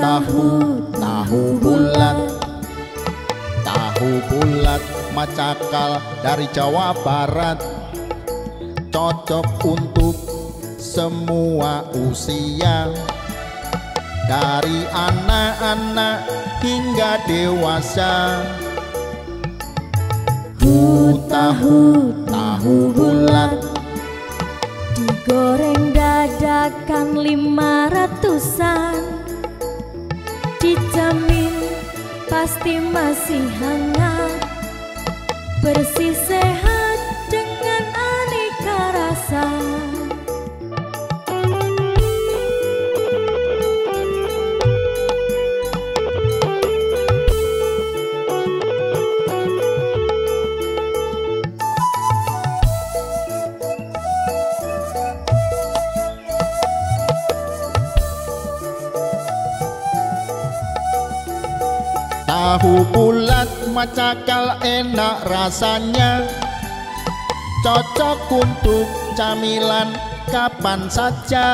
tahu bulat. Tahu bulat macakal dari Jawa Barat, cocok untuk semua usia, dari anak-anak hingga dewasa. Tahu bulat digoreng dadakan 500-an, dijamin pasti masih hangat, bersih sehat dengan aneka rasa. Tahu bulat macakal enak rasanya, cocok untuk camilan kapan saja.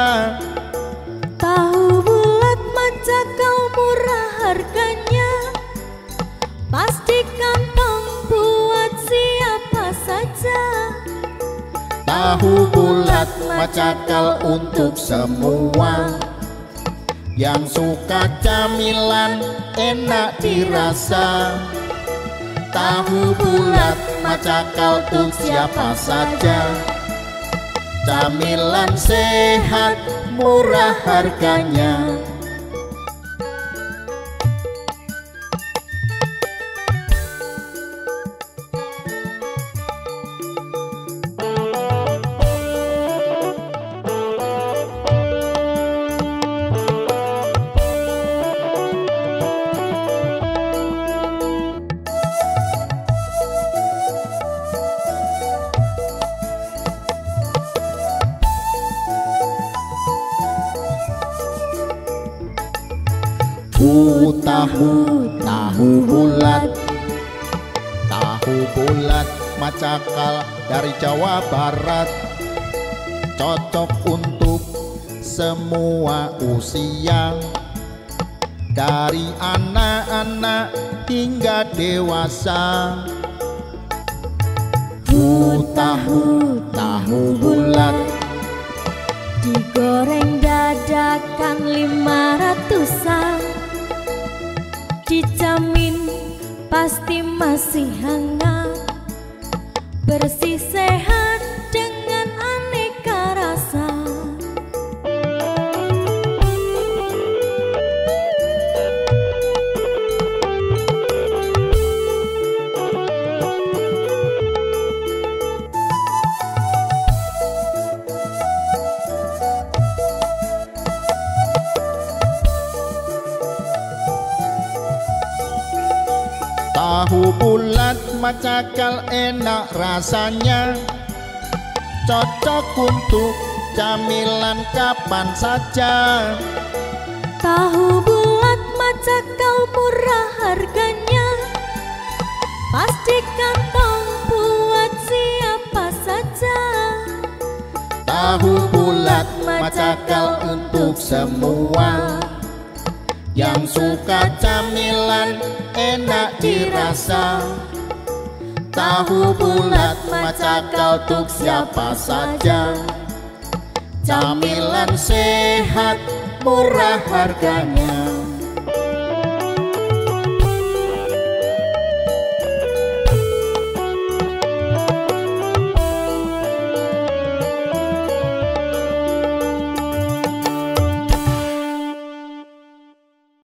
Tahu bulat macakal murah harganya, pas di kantong buat siapa saja. Tahu bulat macakal untuk semua yang suka camilan enak dirasa. Tahu bulat macakal untuk siapa saja, camilan sehat murah harganya. Tahu bulat. Tahu bulat macakal dari Jawa Barat, cocok untuk semua usia, dari anak-anak hingga dewasa. Tahu bulat digoreng dadakan 500-an, dijamin pasti masih hangat, bersih sehat dengan aneka rasa. Tahu bulat macakal enak rasanya, cocok untuk camilan kapan saja. Tahu bulat macakal murah harganya, pas di kantong buat siapa saja. Tahu bulat macakal untuk semua yang suka camilan enak dirasa. Tahu bulat macakal untuk siapa saja, camilan sehat murah harganya.